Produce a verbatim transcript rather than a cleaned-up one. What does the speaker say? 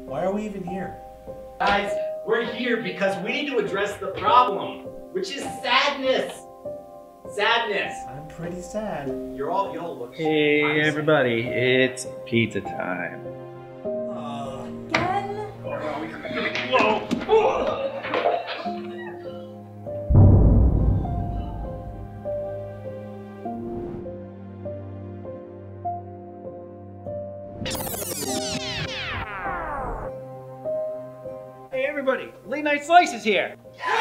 Why are we even here? Guys, we're here because we need to address the problem, which is sadness. Sadness. I'm pretty sad. You're all, you all look. Hey everybody, it's pizza time. Uh, Again? Whoa. Hey everybody, late night slice is here.